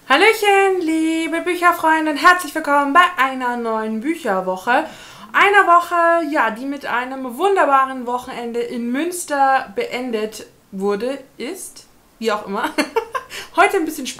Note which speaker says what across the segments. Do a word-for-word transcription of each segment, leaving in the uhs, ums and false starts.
Speaker 1: Hallöchen, liebe Bücherfreunde und herzlich willkommen bei einer neuen Bücherwoche. Einer Woche, ja, die mit einem wunderbaren Wochenende in Münster beendet wurde, ist, wie auch immer. Heute ein bisschen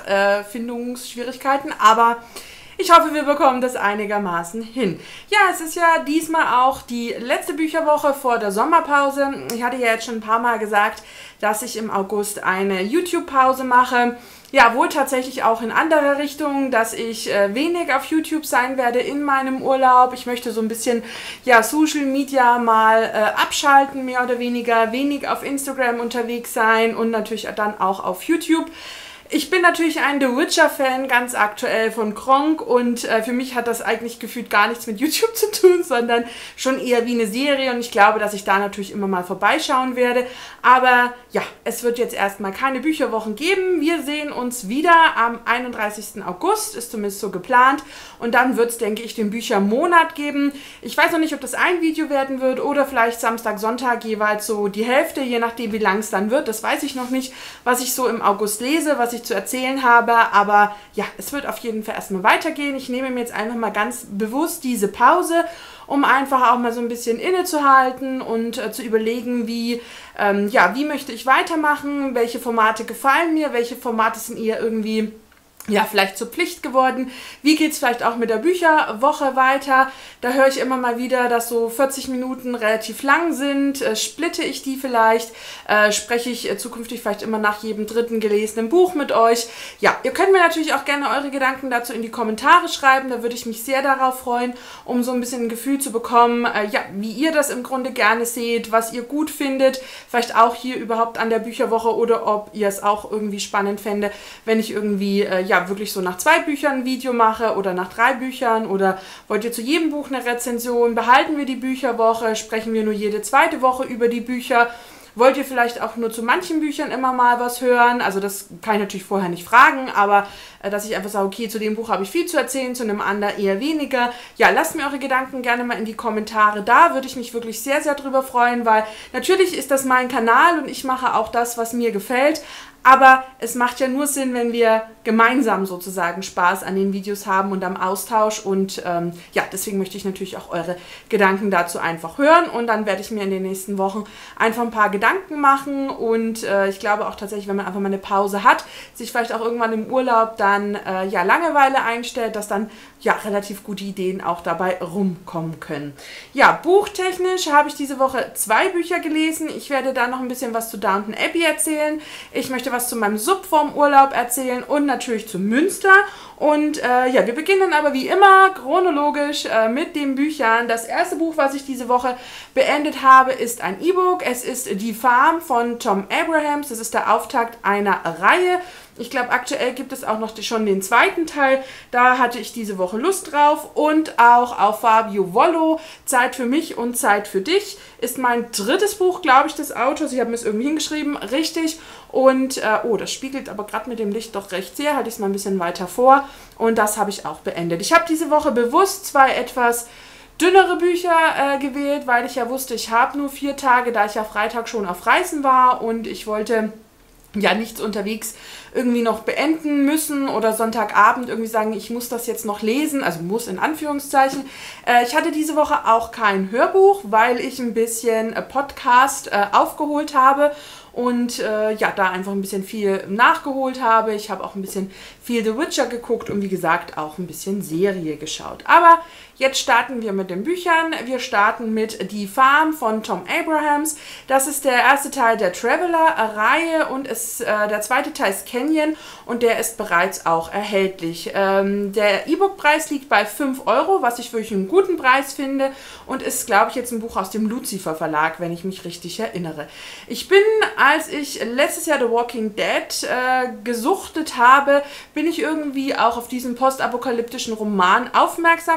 Speaker 1: Sprachfindungsschwierigkeiten, aber ich hoffe, wir bekommen das einigermaßen hin. Ja, es ist ja diesmal auch die letzte Bücherwoche vor der Sommerpause. Ich hatte ja jetzt schon ein paar Mal gesagt, dass ich im August eine YouTube-Pause mache. Ja, wohl tatsächlich auch in andere Richtungen, dass ich äh, wenig auf YouTube sein werde in meinem Urlaub. Ich möchte so ein bisschen, ja, Social Media mal äh, abschalten, mehr oder weniger, wenig auf Instagram unterwegs sein und natürlich dann auch auf YouTube. Ich bin natürlich ein The Witcher-Fan, ganz aktuell von Gronkh, und äh, für mich hat das eigentlich gefühlt gar nichts mit YouTube zu tun, sondern schon eher wie eine Serie, und ich glaube, dass ich da natürlich immer mal vorbeischauen werde. Aber ja, es wird jetzt erstmal keine Bücherwochen geben. Wir sehen uns wieder am einunddreißigsten August, ist zumindest so geplant, und dann wird es, denke ich, den Büchermonat geben. Ich weiß noch nicht, ob das ein Video werden wird oder vielleicht Samstag, Sonntag jeweils so die Hälfte, je nachdem, wie lang es dann wird. Das weiß ich noch nicht, was ich so im August lese, was ich zu erzählen habe, aber ja, es wird auf jeden Fall erstmal weitergehen. Ich nehme mir jetzt einfach mal ganz bewusst diese Pause, um einfach auch mal so ein bisschen innezuhalten und äh, zu überlegen, wie, ähm, ja, wie möchte ich weitermachen, welche Formate gefallen mir, welche Formate sind eher irgendwie, ja, vielleicht zur Pflicht geworden. Wie geht es vielleicht auch mit der Bücherwoche weiter? Da höre ich immer mal wieder, dass so vierzig Minuten relativ lang sind. Äh, splitte ich die vielleicht? Äh, spreche ich äh, zukünftig vielleicht immer nach jedem dritten gelesenen Buch mit euch? Ja, ihr könnt mir natürlich auch gerne eure Gedanken dazu in die Kommentare schreiben. Da würde ich mich sehr darauf freuen, um so ein bisschen ein Gefühl zu bekommen, äh, ja, wie ihr das im Grunde gerne seht, was ihr gut findet. Vielleicht auch hier überhaupt an der Bücherwoche, oder ob ihr es auch irgendwie spannend fände, wenn ich irgendwie, äh, ja, wirklich so nach zwei Büchern ein Video mache oder nach drei Büchern, oder wollt ihr zu jedem Buch eine Rezension? Behalten wir die Bücherwoche? Sprechen wir nur jede zweite Woche über die Bücher? Wollt ihr vielleicht auch nur zu manchen Büchern immer mal was hören? Also das kann ich natürlich vorher nicht fragen, aber äh, dass ich einfach sage, okay, zu dem Buch habe ich viel zu erzählen, zu einem anderen eher weniger. Ja, lasst mir eure Gedanken gerne mal in die Kommentare da, würde ich mich wirklich sehr, sehr drüber freuen, weil natürlich ist das mein Kanal und ich mache auch das, was mir gefällt. Aber es macht ja nur Sinn, wenn wir gemeinsam sozusagen Spaß an den Videos haben und am Austausch. Und ähm, ja, deswegen möchte ich natürlich auch eure Gedanken dazu einfach hören. Und dann werde ich mir in den nächsten Wochen einfach ein paar Gedanken machen. Und äh, ich glaube auch tatsächlich, wenn man einfach mal eine Pause hat, sich vielleicht auch irgendwann im Urlaub dann äh, ja Langeweile einstellt, dass dann ja relativ gute Ideen auch dabei rumkommen können. Ja, buchtechnisch habe ich diese Woche zwei Bücher gelesen. Ich werde da noch ein bisschen was zu Downton Abbey erzählen. Ich möchte was zu meinem Sub vorm Urlaub erzählen und natürlich zu Münster. Und äh, ja, wir beginnen aber wie immer chronologisch äh, mit den Büchern. Das erste Buch, was ich diese Woche beendet habe, ist ein E-Book. Es ist Die Farm von Tom Abrahams. Das ist der Auftakt einer Reihe. Ich glaube, aktuell gibt es auch noch schon den zweiten Teil. Da hatte ich diese Woche Lust drauf. Und auch auf Fabio Vollo, Zeit für mich und Zeit für dich, ist mein drittes Buch, glaube ich, des Autors. Ich habe mir es irgendwie hingeschrieben, richtig. Und, äh, oh, das spiegelt aber gerade mit dem Licht doch recht sehr. Halte ich es mal ein bisschen weiter vor. Und das habe ich auch beendet. Ich habe diese Woche bewusst zwei etwas dünnere Bücher äh, gewählt, weil ich ja wusste, ich habe nur vier Tage, da ich ja Freitag schon auf Reisen war, und ich wollte ja nichts unterwegs irgendwie noch beenden müssen oder Sonntagabend irgendwie sagen, ich muss das jetzt noch lesen, also muss in Anführungszeichen. Äh, ich hatte diese Woche auch kein Hörbuch, weil ich ein bisschen äh, Podcast äh, aufgeholt habe und äh, ja, da einfach ein bisschen viel nachgeholt habe. Ich habe auch ein bisschen viel The Witcher geguckt und wie gesagt auch ein bisschen Serie geschaut. Aber jetzt starten wir mit den Büchern. Wir starten mit Die Farm von Tom Abrahams. Das ist der erste Teil der Traveler-Reihe und ist, äh, der zweite Teil ist Canyon, und der ist bereits auch erhältlich. Ähm, der E-Book-Preis liegt bei fünf Euro, was ich wirklich einen guten Preis finde, und ist, glaube ich, jetzt ein Buch aus dem Lucifer Verlag, wenn ich mich richtig erinnere. Ich bin, als ich letztes Jahr The Walking Dead äh, gesuchtet habe, bin ich irgendwie auch auf diesen postapokalyptischen Roman aufmerksam geworden.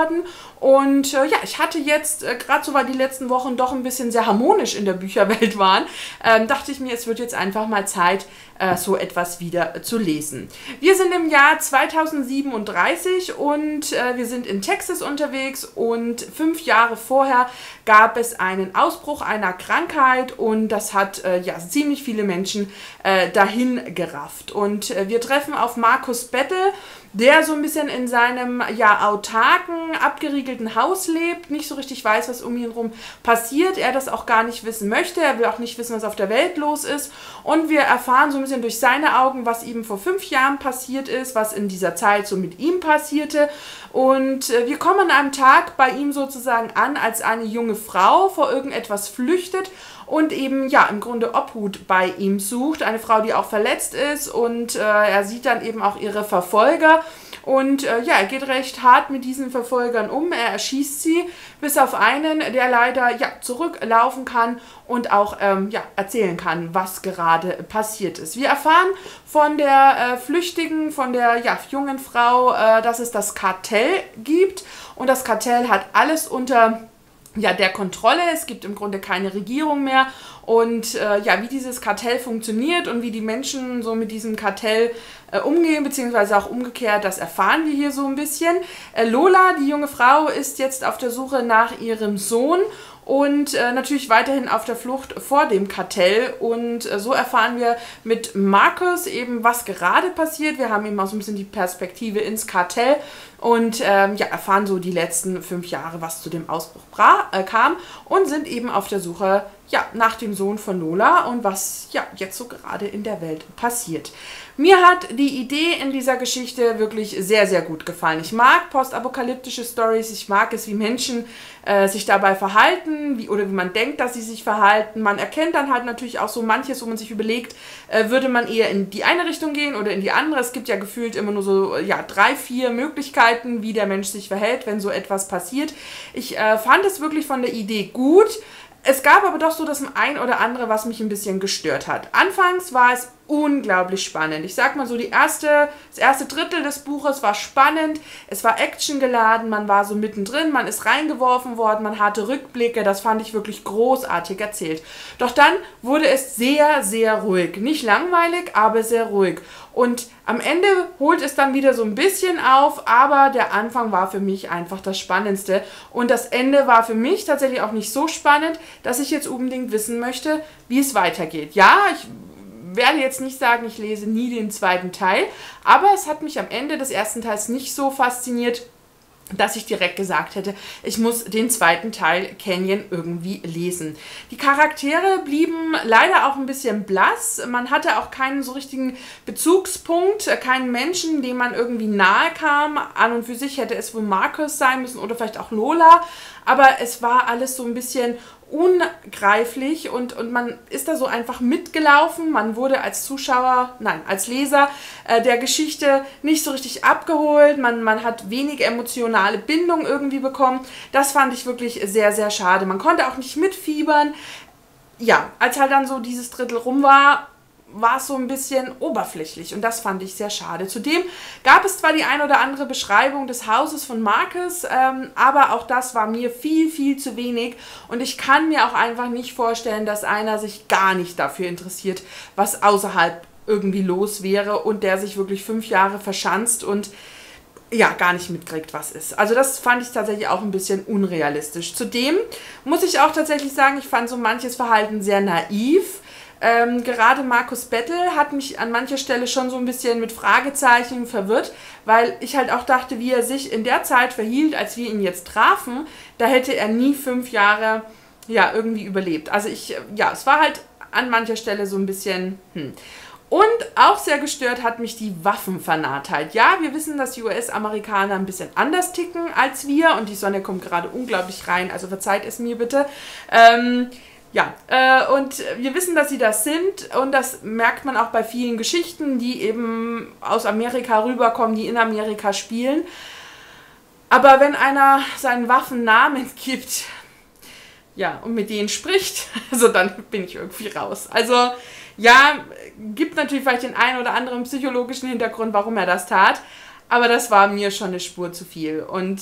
Speaker 1: geworden. Und äh, ja, ich hatte jetzt, äh, gerade so, weil die letzten Wochen doch ein bisschen sehr harmonisch in der Bücherwelt waren, ähm, dachte ich mir, es wird jetzt einfach mal Zeit, äh, so etwas wieder äh, zu lesen. Wir sind im Jahr zweitausendsiebenunddreißig und äh, wir sind in Texas unterwegs und fünf Jahre vorher gab es einen Ausbruch einer Krankheit und das hat äh, ja ziemlich viele Menschen äh, dahin gerafft. Und äh, wir treffen auf Marcus Battle, der so ein bisschen in seinem ja autarken, abgeriegelten Haus lebt, nicht so richtig weiß, was um ihn herum passiert, er das auch gar nicht wissen möchte, er will auch nicht wissen, was auf der Welt los ist und wir erfahren so ein bisschen durch seine Augen, was ihm vor fünf Jahren passiert ist, was in dieser Zeit so mit ihm passierte und äh, wir kommen an einem Tag bei ihm sozusagen an, als eine junge Frau vor irgendetwas flüchtet und eben, ja, im Grunde Obhut bei ihm sucht. Eine Frau, die auch verletzt ist und äh, er sieht dann eben auch ihre Verfolger und äh, ja, er geht recht hart mit diesen Verfolgern um. Er erschießt sie, bis auf einen, der leider, ja, zurücklaufen kann und auch, ähm, ja, erzählen kann, was gerade passiert ist. Wir erfahren von der äh, Flüchtigen, von der, ja, jungen Frau, äh, dass es das Kartell gibt und das Kartell hat alles unter ja, der Kontrolle. Es gibt im Grunde keine Regierung mehr und äh, ja, wie dieses Kartell funktioniert und wie die Menschen so mit diesem Kartell äh, umgehen, beziehungsweise auch umgekehrt, das erfahren wir hier so ein bisschen. Äh, Lola, die junge Frau, ist jetzt auf der Suche nach ihrem Sohn und äh, natürlich weiterhin auf der Flucht vor dem Kartell und äh, so erfahren wir mit Marcus eben, was gerade passiert. Wir haben eben auch so ein bisschen die Perspektive ins Kartell und ähm, ja, erfahren so die letzten fünf Jahre, was zu dem Ausbruch äh, kam und sind eben auf der Suche ja, nach dem Sohn von Lola und was ja jetzt so gerade in der Welt passiert. Mir hat die Idee in dieser Geschichte wirklich sehr, sehr gut gefallen. Ich mag postapokalyptische Stories, ich mag es, wie Menschen äh, sich dabei verhalten wie, oder wie man denkt, dass sie sich verhalten. Man erkennt dann halt natürlich auch so manches, wo man sich überlegt, äh, würde man eher in die eine Richtung gehen oder in die andere. Es gibt ja gefühlt immer nur so ja, drei, vier Möglichkeiten, wie der Mensch sich verhält, wenn so etwas passiert. Ich äh, fand es wirklich von der Idee gut. Es gab aber doch so das ein oder andere, was mich ein bisschen gestört hat. Anfangs war es unglaublich spannend. Ich sag mal so, die erste, das erste Drittel des Buches war spannend, es war actiongeladen, man war so mittendrin, man ist reingeworfen worden, man hatte Rückblicke, das fand ich wirklich großartig erzählt. Doch dann wurde es sehr, sehr ruhig. Nicht langweilig, aber sehr ruhig. Und am Ende holt es dann wieder so ein bisschen auf, aber der Anfang war für mich einfach das Spannendste. Und das Ende war für mich tatsächlich auch nicht so spannend, dass ich jetzt unbedingt wissen möchte, wie es weitergeht. Ja, ich werde jetzt nicht sagen, ich lese nie den zweiten Teil, aber es hat mich am Ende des ersten Teils nicht so fasziniert, dass ich direkt gesagt hätte, ich muss den zweiten Teil Canyon irgendwie lesen. Die Charaktere blieben leider auch ein bisschen blass. Man hatte auch keinen so richtigen Bezugspunkt, keinen Menschen, dem man irgendwie nahe kam. An und für sich hätte es wohl Marcus sein müssen oder vielleicht auch Lola, aber es war alles so ein bisschen ungreiflich und, und man ist da so einfach mitgelaufen. Man wurde als Zuschauer, nein, als Leser äh, der Geschichte nicht so richtig abgeholt. Man, man hat wenig emotionale Bindung irgendwie bekommen. Das fand ich wirklich sehr, sehr schade. Man konnte auch nicht mitfiebern. Ja, als halt dann so dieses Drittel rum war, war es so ein bisschen oberflächlich und das fand ich sehr schade. Zudem gab es zwar die ein oder andere Beschreibung des Hauses von Marcus, ähm, aber auch das war mir viel, viel zu wenig und ich kann mir auch einfach nicht vorstellen, dass einer sich gar nicht dafür interessiert, was außerhalb irgendwie los wäre und der sich wirklich fünf Jahre verschanzt und ja, gar nicht mitkriegt, was ist. Also das fand ich tatsächlich auch ein bisschen unrealistisch. Zudem muss ich auch tatsächlich sagen, ich fand so manches Verhalten sehr naiv. Ähm, gerade Marcus Battle hat mich an mancher Stelle schon so ein bisschen mit Fragezeichen verwirrt, weil ich halt auch dachte, wie er sich in der Zeit verhielt, als wir ihn jetzt trafen, da hätte er nie fünf Jahre ja, irgendwie überlebt. Also ich, ja, es war halt an mancher Stelle so ein bisschen, hm. Und auch sehr gestört hat mich die Waffenfanatheit. Ja, wir wissen, dass die U S-Amerikaner ein bisschen anders ticken als wir und die Sonne kommt gerade unglaublich rein, also verzeiht es mir bitte. Ähm, Ja, äh, und wir wissen, dass sie das sind und das merkt man auch bei vielen Geschichten, die eben aus Amerika rüberkommen, die in Amerika spielen. Aber wenn einer seinen Waffen Namen gibt, ja, und mit denen spricht, also dann bin ich irgendwie raus. Also ja, gibt natürlich vielleicht den einen oder anderen psychologischen Hintergrund, warum er das tat, aber das war mir schon eine Spur zu viel und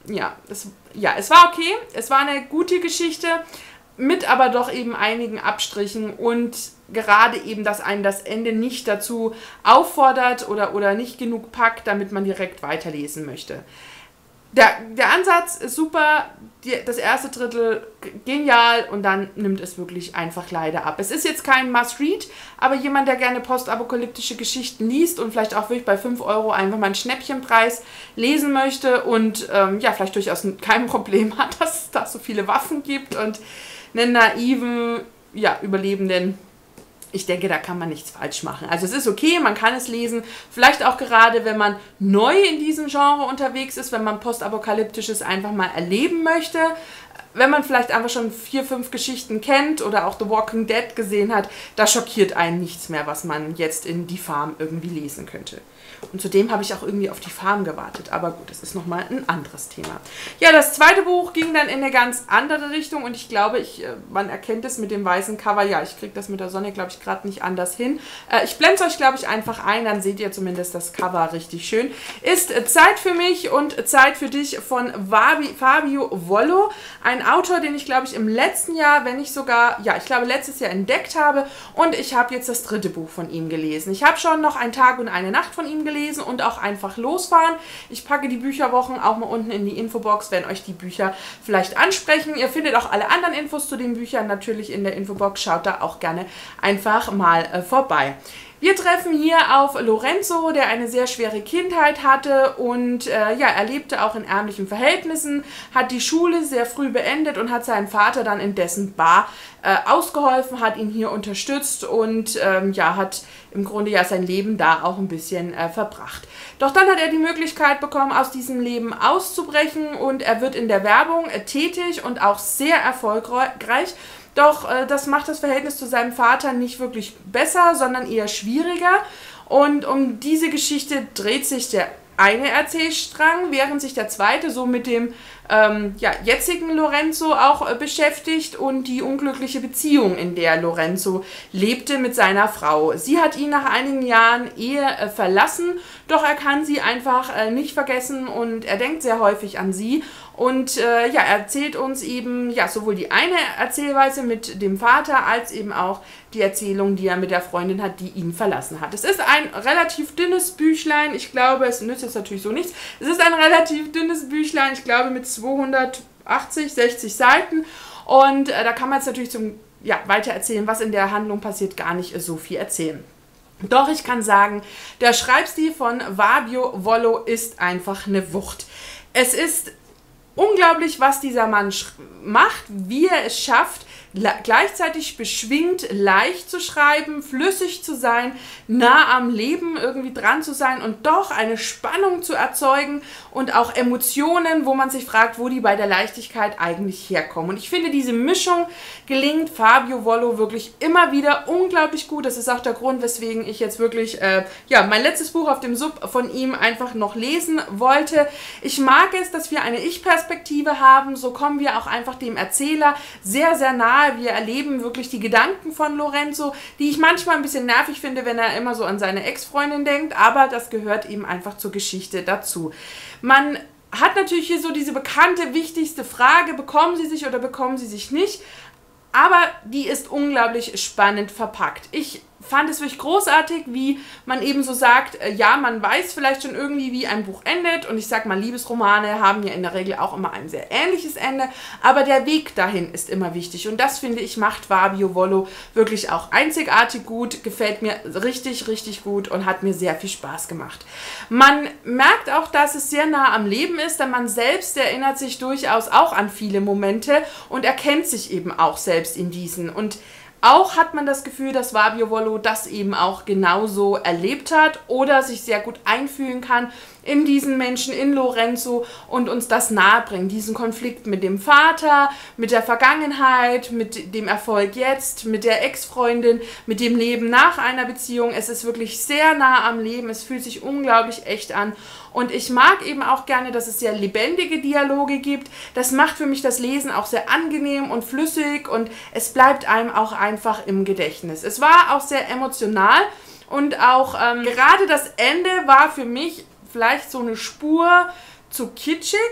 Speaker 1: ja, es, ja, es war okay. Es war eine gute Geschichte, mit aber doch eben einigen Abstrichen und gerade eben, dass einen das Ende nicht dazu auffordert oder, oder nicht genug packt, damit man direkt weiterlesen möchte. Der, der Ansatz ist super, die, das erste Drittel genial und dann nimmt es wirklich einfach leider ab. Es ist jetzt kein Must-Read, aber jemand, der gerne postapokalyptische Geschichten liest und vielleicht auch wirklich bei fünf Euro einfach mal einen Schnäppchenpreis lesen möchte und ähm, ja, vielleicht durchaus kein Problem hat, dass es da so viele Waffen gibt und einen naiven ja, Überlebenden. Ich denke, da kann man nichts falsch machen. Also es ist okay, man kann es lesen. Vielleicht auch gerade, wenn man neu in diesem Genre unterwegs ist, wenn man Postapokalyptisches einfach mal erleben möchte. Wenn man vielleicht einfach schon vier, fünf Geschichten kennt oder auch The Walking Dead gesehen hat, da schockiert einen nichts mehr, was man jetzt in Die Farm irgendwie lesen könnte. Und zudem habe ich auch irgendwie auf Die Farm gewartet. Aber gut, das ist nochmal ein anderes Thema. Ja, das zweite Buch ging dann in eine ganz andere Richtung. Und ich glaube, ich, man erkennt es mit dem weißen Cover. Ja, ich kriege das mit der Sonne, glaube ich, gerade nicht anders hin. Äh, ich blende es euch, glaube ich, einfach ein. Dann seht ihr zumindest das Cover richtig schön. Ist Zeit für mich und Zeit für dich von Fabio Vollo. Ein Autor, den ich, glaube ich, im letzten Jahr, wenn nicht sogar, ja, ich glaube, letztes Jahr entdeckt habe. Und ich habe jetzt das dritte Buch von ihm gelesen. Ich habe schon noch Ein Tag und eine Nacht von ihm gelesen. Lesen und auch einfach losfahren. Ich packe die Bücherwochen auch mal unten in die Infobox, wenn euch die Bücher vielleicht ansprechen. Ihr findet auch alle anderen Infos zu den Büchern natürlich in der Infobox. Schaut da auch gerne einfach mal äh, vorbei. Wir treffen hier auf Lorenzo, der eine sehr schwere Kindheit hatte und äh, ja, er lebte auch in ärmlichen Verhältnissen, hat die Schule sehr früh beendet und hat seinen Vater dann in dessen Bar äh, ausgeholfen, hat ihn hier unterstützt und ähm, ja, hat im Grunde ja sein Leben da auch ein bisschen äh, verbracht. Doch dann hat er die Möglichkeit bekommen, aus diesem Leben auszubrechen und er wird in der Werbung äh, tätig und auch sehr erfolgreich. Doch äh, das macht das Verhältnis zu seinem Vater nicht wirklich besser, sondern eher schwieriger. Und um diese Geschichte dreht sich der eine Erzählstrang, während sich der zweite so mit dem ähm, ja, jetzigen Lorenzo auch äh, beschäftigt und die unglückliche Beziehung, in der Lorenzo lebte mit seiner Frau. Sie hat ihn nach einigen Jahren Ehe äh, verlassen, doch er kann sie einfach äh, nicht vergessen und er denkt sehr häufig an sie. Und äh, ja, er erzählt uns eben ja sowohl die eine Erzählweise mit dem Vater als eben auch die Erzählung, die er mit der Freundin hat, die ihn verlassen hat. Es ist ein relativ dünnes Büchlein. Ich glaube, es nützt jetzt natürlich so nichts. Es ist ein relativ dünnes Büchlein, ich glaube mit zweihundertachtzig, sechzig Seiten. Und äh, da kann man jetzt natürlich zum ja, weitererzählen, was in der Handlung passiert, gar nicht so viel erzählen. Doch ich kann sagen, der Schreibstil von Fabio Vollo ist einfach eine Wucht. Es ist unglaublich, was dieser Mann macht, wie er es schafft, gleichzeitig beschwingt, leicht zu schreiben, flüssig zu sein, nah am Leben irgendwie dran zu sein und doch eine Spannung zu erzeugen und auch Emotionen, wo man sich fragt, wo die bei der Leichtigkeit eigentlich herkommen. Und ich finde, diese Mischung gelingt Fabio Vollo wirklich immer wieder unglaublich gut. Das ist auch der Grund, weswegen ich jetzt wirklich äh, ja, mein letztes Buch auf dem Sub von ihm einfach noch lesen wollte. Ich mag es, dass wir eine Ich-Perspektive haben, so kommen wir auch einfach dem Erzähler sehr, sehr nahe. Wir erleben wirklich die Gedanken von Lorenzo, die ich manchmal ein bisschen nervig finde, wenn er immer so an seine Ex-Freundin denkt, aber das gehört eben einfach zur Geschichte dazu. Man hat natürlich hier so diese bekannte, wichtigste Frage, bekommen sie sich oder bekommen sie sich nicht, aber die ist unglaublich spannend verpackt. Ich fand es wirklich großartig, wie man eben so sagt, äh, ja, man weiß vielleicht schon irgendwie, wie ein Buch endet und ich sag mal, Liebesromane haben ja in der Regel auch immer ein sehr ähnliches Ende, aber der Weg dahin ist immer wichtig und das, finde ich, macht Fabio Vollo wirklich auch einzigartig gut, gefällt mir richtig, richtig gut und hat mir sehr viel Spaß gemacht. Man merkt auch, dass es sehr nah am Leben ist, denn man selbst erinnert sich durchaus auch an viele Momente und erkennt sich eben auch selbst in diesen und auch hat man das Gefühl, dass Fabio Vollo das eben auch genauso erlebt hat oder sich sehr gut einfühlen kann in diesen Menschen, in Lorenzo und uns das nahebringt, diesen Konflikt mit dem Vater, mit der Vergangenheit, mit dem Erfolg jetzt, mit der Ex-Freundin, mit dem Leben nach einer Beziehung. Es ist wirklich sehr nah am Leben, es fühlt sich unglaublich echt an und ich mag eben auch gerne, dass es sehr lebendige Dialoge gibt. Das macht für mich das Lesen auch sehr angenehm und flüssig und es bleibt einem auch einfach im Gedächtnis. Es war auch sehr emotional und auch ähm, gerade das Ende war für mich vielleicht so eine Spur zu kitschig,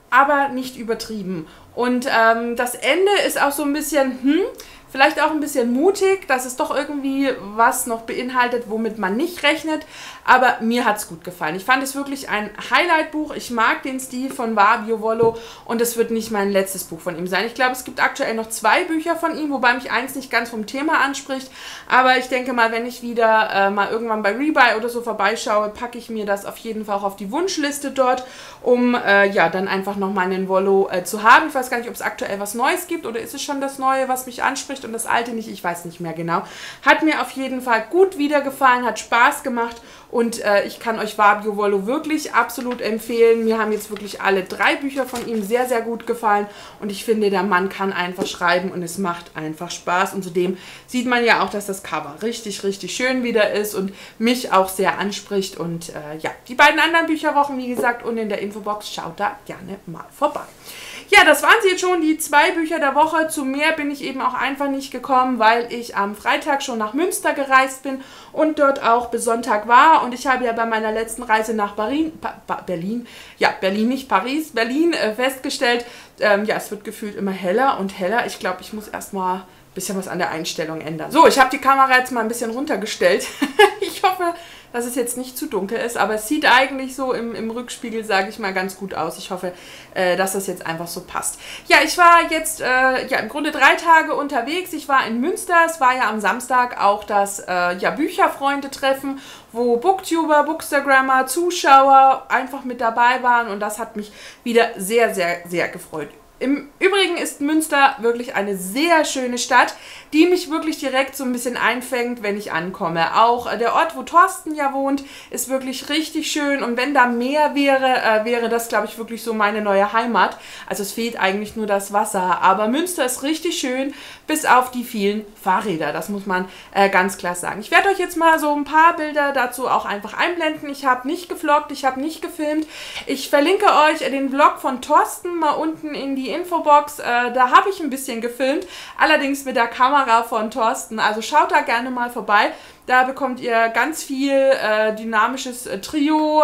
Speaker 1: aber nicht übertrieben. Und ähm, das Ende ist auch so ein bisschen, hm, vielleicht auch ein bisschen mutig, dass es doch irgendwie was noch beinhaltet, womit man nicht rechnet. Aber mir hat es gut gefallen. Ich fand es wirklich ein Highlight-Buch. Ich mag den Stil von Fabio Vollo und es wird nicht mein letztes Buch von ihm sein. Ich glaube, es gibt aktuell noch zwei Bücher von ihm, wobei mich eins nicht ganz vom Thema anspricht. Aber ich denke mal, wenn ich wieder äh, mal irgendwann bei Rebuy oder so vorbeischaue, packe ich mir das auf jeden Fall auch auf die Wunschliste dort, um äh, ja dann einfach nochmal einen Vollo äh, zu haben. Ich weiß gar nicht, ob es aktuell was Neues gibt oder ist es schon das Neue, was mich anspricht und das alte nicht, ich weiß nicht mehr genau. Hat mir auf jeden Fall gut wieder gefallen, hat Spaß gemacht und äh, ich kann euch Fabio Vollo wirklich absolut empfehlen. Mir haben jetzt wirklich alle drei Bücher von ihm sehr, sehr gut gefallen und ich finde, der Mann kann einfach schreiben und es macht einfach Spaß und zudem sieht man ja auch, dass das Cover richtig, richtig schön wieder ist und mich auch sehr anspricht und äh, ja, die beiden anderen Bücherwochen, wie gesagt, unten in der Infobox, schaut da gerne mal vorbei. Ja, das waren sie jetzt schon, die zwei Bücher der Woche. Zu mehr bin ich eben auch einfach nicht gekommen, weil ich am Freitag schon nach Münster gereist bin und dort auch bis Sonntag war. Und ich habe ja bei meiner letzten Reise nach Berlin, pa Berlin, ja, Berlin, nicht Paris, Berlin äh, festgestellt, ähm, ja, es wird gefühlt immer heller und heller. Ich glaube, ich muss erstmal ein bisschen was an der Einstellung ändern. So, ich habe die Kamera jetzt mal ein bisschen runtergestellt. Ich hoffe, dass es jetzt nicht zu dunkel ist, aber es sieht eigentlich so im, im Rückspiegel, sage ich mal, ganz gut aus. Ich hoffe, äh, dass das jetzt einfach so passt. Ja, ich war jetzt äh, ja im Grunde drei Tage unterwegs. Ich war in Münster. Es war ja am Samstag auch das äh, ja, Bücherfreunde-Treffen, wo Booktuber, Bookstagrammer, Zuschauer einfach mit dabei waren und das hat mich wieder sehr, sehr, sehr gefreut. Im Übrigen ist Münster wirklich eine sehr schöne Stadt, die mich wirklich direkt so ein bisschen einfängt, wenn ich ankomme. Auch der Ort, wo Thorsten ja wohnt, ist wirklich richtig schön und wenn da mehr wäre, äh, wäre das, glaube ich, wirklich so meine neue Heimat. Also es fehlt eigentlich nur das Wasser, aber Münster ist richtig schön, bis auf die vielen Fahrräder, das muss man äh, ganz klar sagen. Ich werde euch jetzt mal so ein paar Bilder dazu auch einfach einblenden. Ich habe nicht gevloggt, ich habe nicht gefilmt. Ich verlinke euch den Vlog von Thorsten mal unten in die Infobox. Äh, da habe ich ein bisschen gefilmt, allerdings mit der Kamera von Thorsten. Also schaut da gerne mal vorbei. Da bekommt ihr ganz viel äh, dynamisches äh, Trio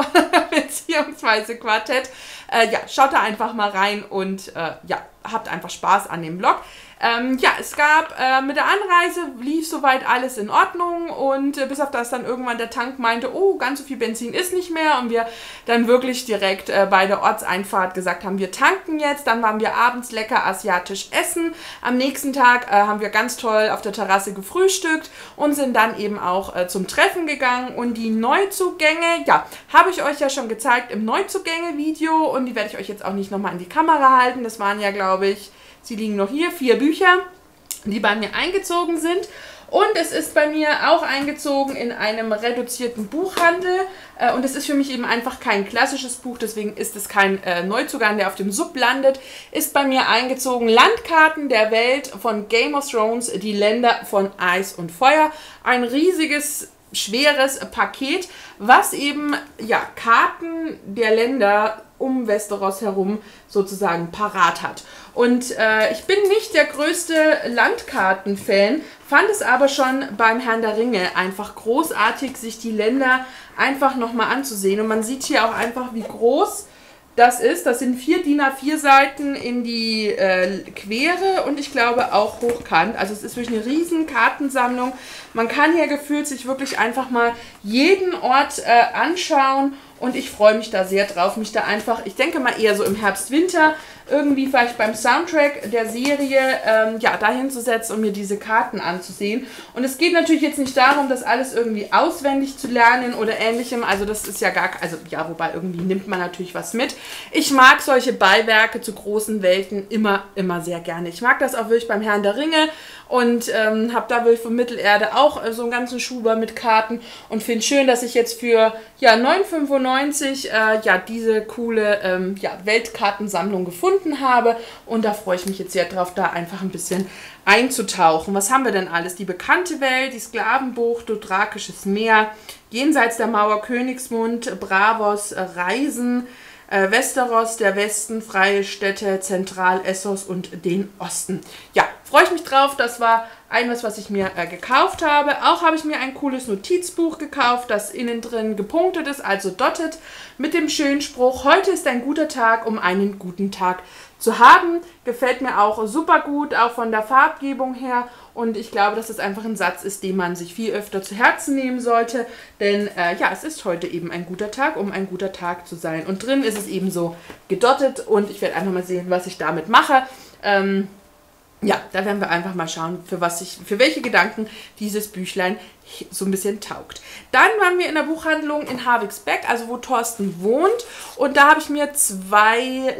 Speaker 1: bzw. Quartett. Äh, ja, schaut da einfach mal rein und äh, ja, habt einfach Spaß an dem Vlog. Ähm, ja, es gab äh, mit der Anreise lief soweit alles in Ordnung und äh, bis auf das dann irgendwann der Tank meinte, oh, ganz so viel Benzin ist nicht mehr und wir dann wirklich direkt äh, bei der Ortseinfahrt gesagt haben, wir tanken jetzt, dann waren wir abends lecker asiatisch essen. Am nächsten Tag äh, haben wir ganz toll auf der Terrasse gefrühstückt und sind dann eben auch äh, zum Treffen gegangen und die Neuzugänge, ja, habe ich euch ja schon gezeigt im Neuzugänge-Video und die werde ich euch jetzt auch nicht nochmal in die Kamera halten. Das waren ja, glaube ich, sie liegen noch hier, vier Bücher, die bei mir eingezogen sind. Und es ist bei mir auch eingezogen in einem reduzierten Buchhandel. Äh, und es ist für mich eben einfach kein klassisches Buch, deswegen ist es kein äh, Neuzugang, der auf dem Sub landet. Ist bei mir eingezogen Landkarten der Welt von Game of Thrones, die Länder von Eis und Feuer. Ein riesiges, schweres Paket, was eben ja, Karten der Länder um Westeros herum sozusagen parat hat. Und äh, ich bin nicht der größte Landkarten-Fan, fand es aber schon beim Herrn der Ringe einfach großartig, sich die Länder einfach nochmal anzusehen. Und man sieht hier auch einfach, wie groß das ist. Das sind vier D I N A vier Seiten in die äh, Quere und ich glaube auch hochkant. Also es ist wirklich eine riesen Kartensammlung. Man kann hier gefühlt sich wirklich einfach mal jeden Ort äh, anschauen und ich freue mich da sehr drauf, mich da einfach, ich denke mal eher so im Herbst, Winter, irgendwie vielleicht beim Soundtrack der Serie, ähm, ja, da hinzusetzen und mir diese Karten anzusehen. Und es geht natürlich jetzt nicht darum, das alles irgendwie auswendig zu lernen oder ähnlichem, also das ist ja gar, also ja, wobei irgendwie nimmt man natürlich was mit. Ich mag solche Beiwerke zu großen Welten immer, immer sehr gerne. Ich mag das auch wirklich beim Herrn der Ringe und ähm, habe da wirklich von Mittelerde auch äh, so einen ganzen Schuber mit Karten und finde schön, dass ich jetzt für ja, neun fünfundneunzig äh, ja, diese coole ähm, ja, Weltkartensammlung gefunden habe und da freue ich mich jetzt sehr drauf, da einfach ein bisschen einzutauchen. Was haben wir denn alles? Die bekannte Welt, die Sklavenbucht, Dothrakisches Meer, Jenseits der Mauer, Königsmund, Bravos, äh, Reisen, äh, Westeros, der Westen, Freie Städte, Zentral-Essos und den Osten. Ja, freue ich mich drauf. Das war ein was, was ich mir äh, gekauft habe. Auch habe ich mir ein cooles Notizbuch gekauft, das innen drin gepunktet ist, also dotted, mit dem schönen Spruch: Heute ist ein guter Tag, um einen guten Tag zu haben. Gefällt mir auch super gut, auch von der Farbgebung her. Und ich glaube, dass es einfach ein Satz ist, den man sich viel öfter zu Herzen nehmen sollte. Denn äh, ja, es ist heute eben ein guter Tag, um ein guter Tag zu sein. Und drin ist es eben so gedottet. Und ich werde einfach mal sehen, was ich damit mache. Ähm, ja, da werden wir einfach mal schauen, für was ich, für welche Gedanken dieses Büchlein so ein bisschen taugt. Dann waren wir in der Buchhandlung in Havixbeck, also wo Thorsten wohnt. Und da habe ich mir zwei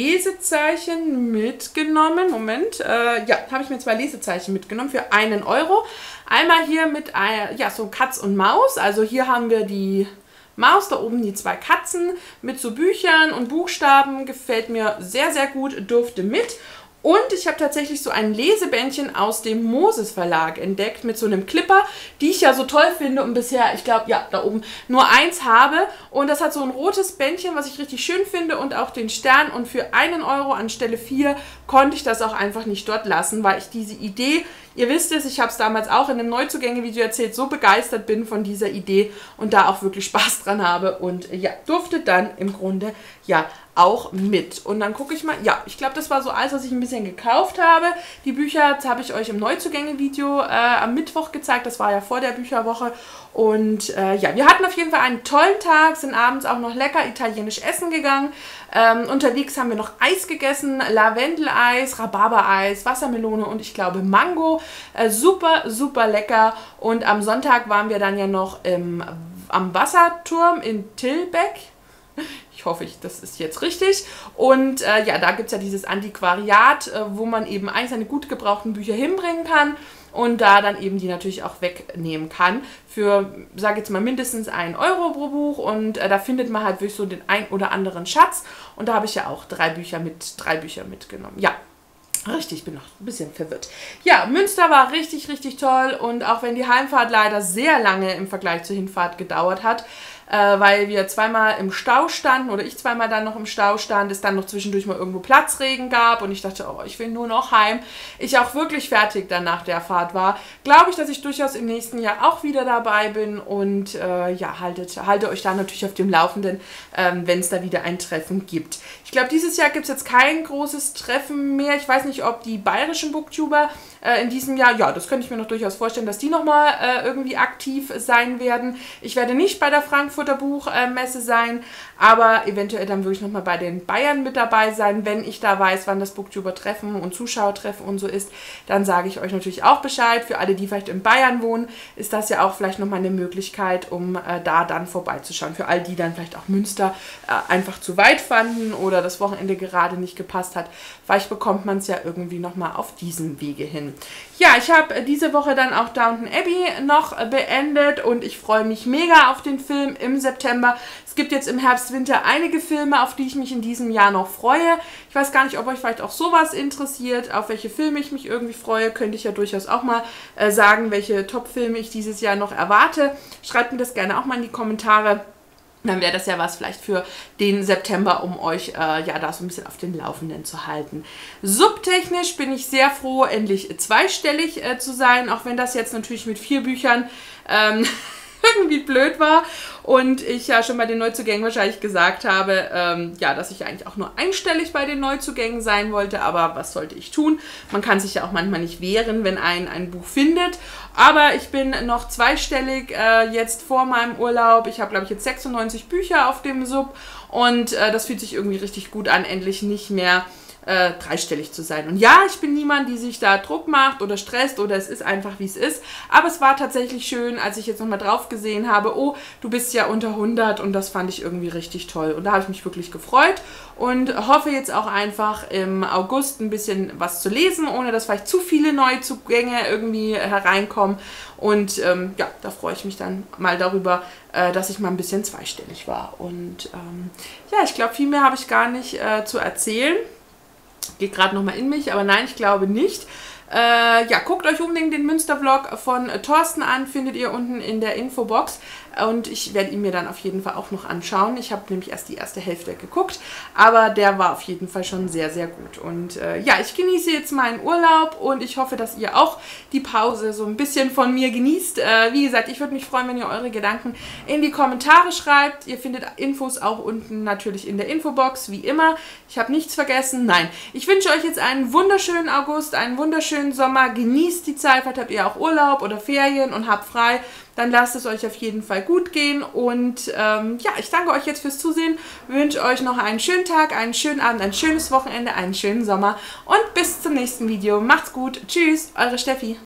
Speaker 1: Lesezeichen mitgenommen. Moment, äh, ja, habe ich mir zwei Lesezeichen mitgenommen für einen Euro. Einmal hier mit äh, ja, so Katz und Maus. Also hier haben wir die Maus, da oben die zwei Katzen mit so Büchern und Buchstaben. Gefällt mir sehr, sehr gut, durfte mit. Und ich habe tatsächlich so ein Lesebändchen aus dem Moses Verlag entdeckt mit so einem Clipper, die ich ja so toll finde und bisher, ich glaube, ja, da oben nur eins habe. Und das hat so ein rotes Bändchen, was ich richtig schön finde, und auch den Stern. Und für einen Euro anstelle vier konnte ich das auch einfach nicht dort lassen, weil ich diese Idee, ihr wisst es, ich habe es damals auch in einem Neuzugänge-Video erzählt, so begeistert bin von dieser Idee und da auch wirklich Spaß dran habe. Und ja, durfte dann im Grunde, ja, auch mit. Und dann gucke ich mal, ja, ich glaube, das war so alles, was ich ein bisschen gekauft habe. Die Bücher habe ich euch im Neuzugänge-Video äh, am Mittwoch gezeigt, das war ja vor der Bücherwoche. Und äh, ja, wir hatten auf jeden Fall einen tollen Tag, sind abends auch noch lecker italienisch essen gegangen. Ähm, unterwegs haben wir noch Eis gegessen, Lavendeleis, Rhabarbereis, Wassermelone und ich glaube Mango. Äh, super, super lecker. Und am Sonntag waren wir dann ja noch im, am Wasserturm in Tilbeck. Ich hoffe, ich, das ist jetzt richtig. Und äh, ja, da gibt es ja dieses Antiquariat, äh, wo man eben eigentlich seine gut gebrauchten Bücher hinbringen kann und da dann eben die natürlich auch wegnehmen kann. Für, sage jetzt mal, mindestens einen Euro pro Buch. Und äh, da findet man halt wirklich so den ein oder anderen Schatz. Und da habe ich ja auch drei Bücher mit, drei Bücher mitgenommen. Ja. Richtig, ich bin noch ein bisschen verwirrt. Ja, Münster war richtig, richtig toll. Und auch wenn die Heimfahrt leider sehr lange im Vergleich zur Hinfahrt gedauert hat, äh, weil wir zweimal im Stau standen oder ich zweimal dann noch im Stau stand, es dann noch zwischendurch mal irgendwo Platzregen gab und ich dachte, oh, ich will nur noch heim. Ich auch wirklich fertig dann nach der Fahrt war. Glaube ich, dass ich durchaus im nächsten Jahr auch wieder dabei bin und äh, ja, haltet, haltet euch da natürlich auf dem Laufenden, ähm, wenn es da wieder ein Treffen gibt. Ich glaube, dieses Jahr gibt es jetzt kein großes Treffen mehr. Ich weiß nicht, ob die bayerischen Booktuber äh, in diesem Jahr, ja, das könnte ich mir noch durchaus vorstellen, dass die nochmal äh, irgendwie aktiv sein werden. Ich werde nicht bei der Frankfurter Buchmesse äh, sein, aber eventuell dann wirklich nochmal bei den Bayern mit dabei sein. Wenn ich da weiß, wann das Booktuber-Treffen und Zuschauertreffen und so ist, dann sage ich euch natürlich auch Bescheid. Für alle, die vielleicht in Bayern wohnen, ist das ja auch vielleicht nochmal eine Möglichkeit, um äh, da dann vorbeizuschauen. Für all die dann vielleicht auch Münster äh, einfach zu weit fanden oder das Wochenende gerade nicht gepasst hat. Vielleicht bekommt man es ja irgendwie nochmal auf diesem Wege hin. Ja, ich habe diese Woche dann auch Downton Abbey noch beendet und ich freue mich mega auf den Film im September. Es gibt jetzt im Herbst, Winter einige Filme, auf die ich mich in diesem Jahr noch freue. Ich weiß gar nicht, ob euch vielleicht auch sowas interessiert, auf welche Filme ich mich irgendwie freue. Könnte ich ja durchaus auch mal äh, sagen, welche Top-Filme ich dieses Jahr noch erwarte. Schreibt mir das gerne auch mal in die Kommentare. Dann wäre das ja was vielleicht für den September, um euch äh, ja da so ein bisschen auf den Laufenden zu halten. Subtechnisch bin ich sehr froh, endlich zweistellig äh, zu sein, auch wenn das jetzt natürlich mit vier Büchern ähm, irgendwie blöd war und ich ja schon bei den Neuzugängen wahrscheinlich gesagt habe, ähm, ja, dass ich eigentlich auch nur einstellig bei den Neuzugängen sein wollte, aber was sollte ich tun? Man kann sich ja auch manchmal nicht wehren, wenn ein ein Buch findet, aber ich bin noch zweistellig äh, jetzt vor meinem Urlaub. Ich habe, glaube ich, jetzt sechsundneunzig Bücher auf dem Sub und äh, das fühlt sich irgendwie richtig gut an, endlich nicht mehr Äh, dreistellig zu sein. Und ja, ich bin niemand, die sich da Druck macht oder stresst oder es ist einfach, wie es ist. Aber es war tatsächlich schön, als ich jetzt nochmal drauf gesehen habe, oh, du bist ja unter hundert und das fand ich irgendwie richtig toll. Und da habe ich mich wirklich gefreut und hoffe jetzt auch einfach im August ein bisschen was zu lesen, ohne dass vielleicht zu viele Neuzugänge irgendwie hereinkommen. Und ähm, ja, da freue ich mich dann mal darüber, äh, dass ich mal ein bisschen zweistellig war. Und ähm, ja, ich glaube, viel mehr habe ich gar nicht äh, zu erzählen. Geht gerade nochmal in mich, aber nein, ich glaube nicht. Äh, ja, guckt euch unbedingt den Münster-Vlog von äh, Thorsten an, findet ihr unten in der Infobox. Und ich werde ihn mir dann auf jeden Fall auch noch anschauen. Ich habe nämlich erst die erste Hälfte geguckt, aber der war auf jeden Fall schon sehr, sehr gut. Und äh, ja, ich genieße jetzt meinen Urlaub und ich hoffe, dass ihr auch die Pause so ein bisschen von mir genießt. Äh, wie gesagt, ich würde mich freuen, wenn ihr eure Gedanken in die Kommentare schreibt. Ihr findet Infos auch unten natürlich in der Infobox, wie immer. Ich habe nichts vergessen. Nein, ich wünsche euch jetzt einen wunderschönen August, einen wunderschönen Sommer. Genießt die Zeit, vielleicht habt ihr auch Urlaub oder Ferien und habt frei. Dann lasst es euch auf jeden Fall gut gehen. Und ähm, ja, ich danke euch jetzt fürs Zusehen. Wünsche euch noch einen schönen Tag, einen schönen Abend, ein schönes Wochenende, einen schönen Sommer. Und bis zum nächsten Video. Macht's gut. Tschüss, eure Steffi.